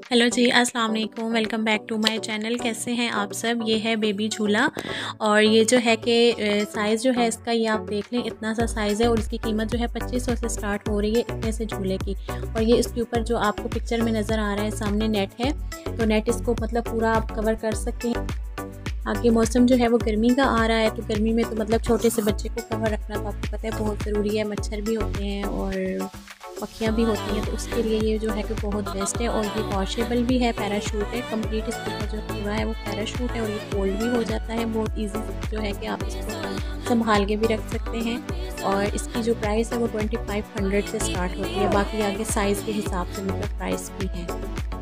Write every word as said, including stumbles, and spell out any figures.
Hello ji, अस्सलाम वालेकुम। Welcome back to my channel. कैसे हैं आप सब। ये है बेबी झूला और ये जो है कि साइज़ जो है इसका, ये आप देख लें, इतना सा साइज़ है और इसकी कीमत जो है पच्चीस सौ से स्टार्ट हो रही है इतने से झूले की। और ये इसके ऊपर जो आपको पिक्चर में नज़र आ रहा है सामने नेट है, तो नेट इसको मतलब पूरा आप कवर कर सकते हैं। आगे मौसम जो है वो गर्मी का आ रहा है, तो गर्मी में तो मतलब छोटे से बच्चे को कवर रखना तो आपको पता है बहुत ज़रूरी है। मच्छर भी होते हैं और पखियाँ भी होती हैं, तो उसके लिए ये जो है कि बहुत बेस्ट है। और ये वॉशेबल भी है, पैराशूट है कंप्लीट। इसके ऊपर जो पूरा है वो पैराशूट है और ये फोल्ड भी हो जाता है बहुत इजी जो है कि आप इसको संभाल के भी रख सकते हैं। और इसकी जो प्राइस है वो ट्वेंटी फाइव हंड्रेड से स्टार्ट होती है। बाकी आगे साइज़ के हिसाब से मतलब प्राइस भी है।